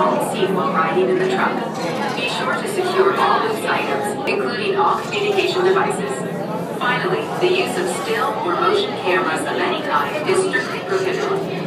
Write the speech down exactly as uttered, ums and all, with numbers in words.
all seen while riding in the truck. Be sure to secure all loose items, including all communication devices. Finally, the use of still or motion cameras of any kind is strictly prohibited.